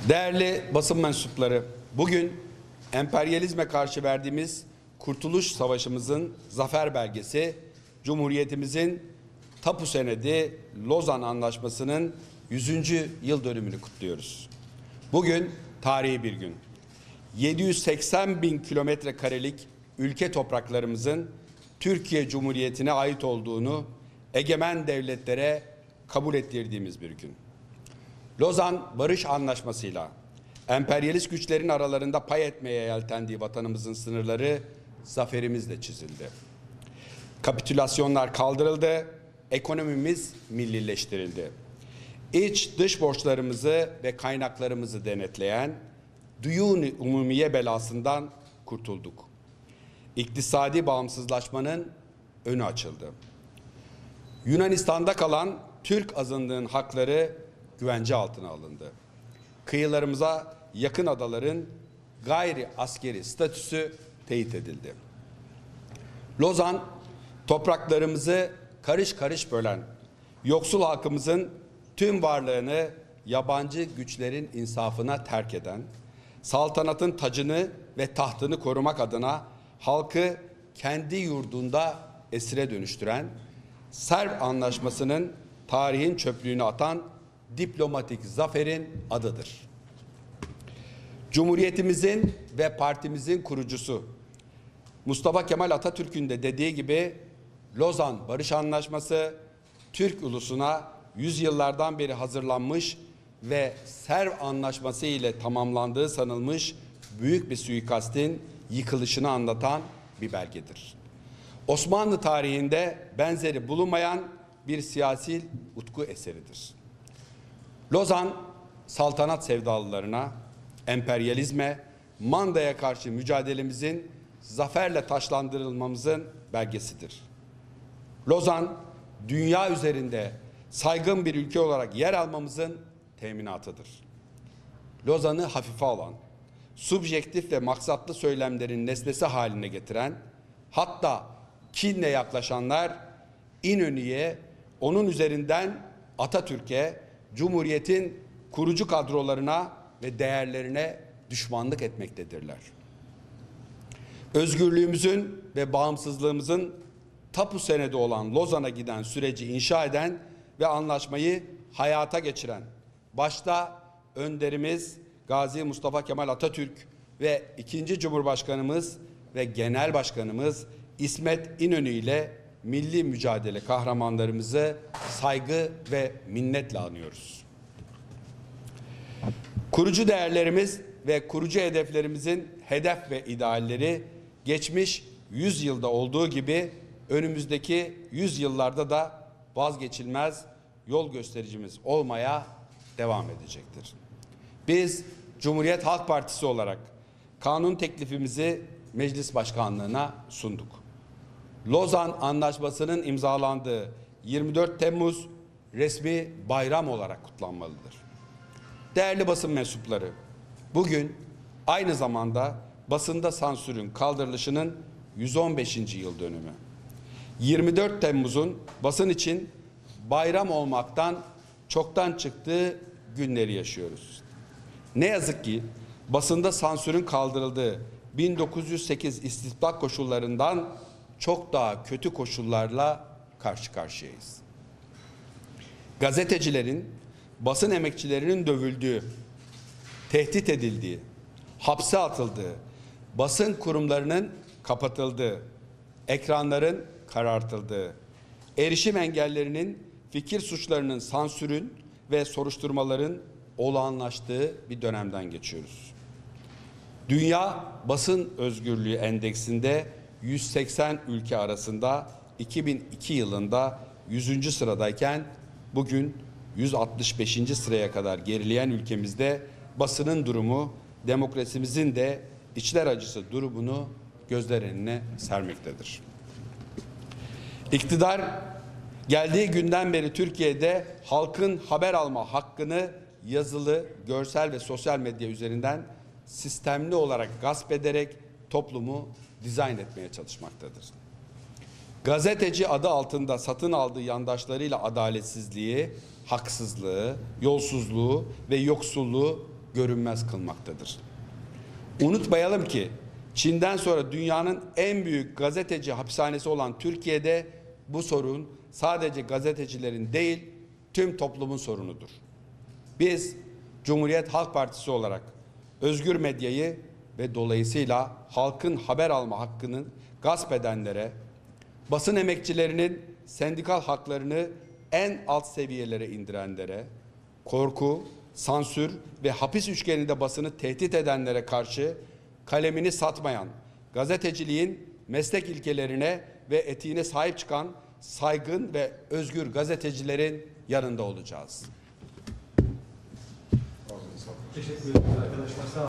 Değerli basın mensupları, bugün emperyalizme karşı verdiğimiz Kurtuluş Savaşımızın zafer belgesi, Cumhuriyetimizin tapu senedi Lozan Anlaşması'nın 100. yıl dönümünü kutluyoruz. Bugün tarihi bir gün. 780 bin kilometre karelik ülke topraklarımızın Türkiye Cumhuriyeti'ne ait olduğunu egemen devletlere kabul ettirdiğimiz bir gün. Lozan Barış Anlaşması'yla emperyalist güçlerin aralarında pay etmeye yeltendiği vatanımızın sınırları zaferimizle çizildi. Kapitülasyonlar kaldırıldı, ekonomimiz millileştirildi. İç dış borçlarımızı ve kaynaklarımızı denetleyen Duyun-i Umumiye belasından kurtulduk. İktisadi bağımsızlaşmanın önü açıldı. Yunanistan'da kalan Türk azınlığın hakları güvence altına alındı. Kıyılarımıza yakın adaların gayri askeri statüsü teyit edildi. Lozan, topraklarımızı karış karış bölen, yoksul halkımızın tüm varlığını yabancı güçlerin insafına terk eden, saltanatın tacını ve tahtını korumak adına halkı kendi yurdunda esire dönüştüren, Sèvres Anlaşması'nın tarihin çöplüğüne atan diplomatik zaferin adıdır. Cumhuriyetimizin ve partimizin kurucusu Mustafa Kemal Atatürk'ün de dediği gibi Lozan Barış Anlaşması Türk ulusuna yüzyıllardan beri hazırlanmış ve Sèvres Anlaşması ile tamamlandığı sanılmış büyük bir suikastin yıkılışını anlatan bir belgedir. Osmanlı tarihinde benzeri bulunmayan bir siyasi utku eseridir. Lozan, saltanat sevdalılarına, emperyalizme, mandaya karşı mücadelemizin zaferle taçlandırılmamızın belgesidir. Lozan, dünya üzerinde saygın bir ülke olarak yer almamızın teminatıdır. Lozan'ı hafife alan, subjektif ve maksatlı söylemlerin nesnesi haline getiren, hatta kinle yaklaşanlar İnönü'ye, onun üzerinden Atatürk'e, Cumhuriyet'in kurucu kadrolarına ve değerlerine düşmanlık etmektedirler. Özgürlüğümüzün ve bağımsızlığımızın tapu senedi olan Lozan'a giden süreci inşa eden ve anlaşmayı hayata geçiren, başta önderimiz Gazi Mustafa Kemal Atatürk ve ikinci Cumhurbaşkanımız ve Genel Başkanımız İsmet İnönü ile milli mücadele kahramanlarımızı saygı ve minnetle anıyoruz. Kurucu değerlerimiz ve kurucu hedeflerimizin hedef ve idealleri geçmiş 100 yılda olduğu gibi önümüzdeki 100 yıllarda da vazgeçilmez yol göstericimiz olmaya devam edecektir. Biz Cumhuriyet Halk Partisi olarak kanun teklifimizi Meclis Başkanlığı'na sunduk. Lozan Anlaşması'nın imzalandığı 24 Temmuz resmi bayram olarak kutlanmalıdır. Değerli basın mensupları, bugün aynı zamanda basında sansürün kaldırılışının 115. yıl dönümü. 24 Temmuz'un basın için bayram olmaktan çoktan çıktığı günleri yaşıyoruz. Ne yazık ki basında sansürün kaldırıldığı 1908 istibdat koşullarından çok daha kötü koşullarla karşı karşıyayız. Gazetecilerin, basın emekçilerinin dövüldüğü, tehdit edildiği, hapse atıldığı, basın kurumlarının kapatıldığı, ekranların karartıldığı, erişim engellerinin, fikir suçlarının sansürün ve soruşturmaların olağanlaştığı bir dönemden geçiyoruz. Dünya Basın Özgürlüğü Endeksinde 180 ülke arasında 2002 yılında 100. sıradayken bugün 165. sıraya kadar gerileyen ülkemizde basının durumu demokrasimizin de içler acısı durumunu gözler önüne sermektedir. İktidar geldiği günden beri Türkiye'de halkın haber alma hakkını yazılı, görsel ve sosyal medya üzerinden sistemli olarak gasp ederek toplumu dizayn etmeye çalışmaktadır. Gazeteci adı altında satın aldığı yandaşlarıyla adaletsizliği, haksızlığı, yolsuzluğu ve yoksulluğu görünmez kılmaktadır. Unutmayalım ki Çin'den sonra dünyanın en büyük gazeteci hapishanesi olan Türkiye'de bu sorun sadece gazetecilerin değil, tüm toplumun sorunudur. Biz Cumhuriyet Halk Partisi olarak özgür medyayı ve dolayısıyla halkın haber alma hakkını gasp edenlere, basın emekçilerinin sendikal haklarını en alt seviyelere indirenlere, korku, sansür ve hapis üçgeninde basını tehdit edenlere karşı kalemini satmayan, gazeteciliğin meslek ilkelerine ve etiğine sahip çıkan saygın ve özgür gazetecilerin yanında olacağız. Teşekkür ederim arkadaşlar. Sağ olun.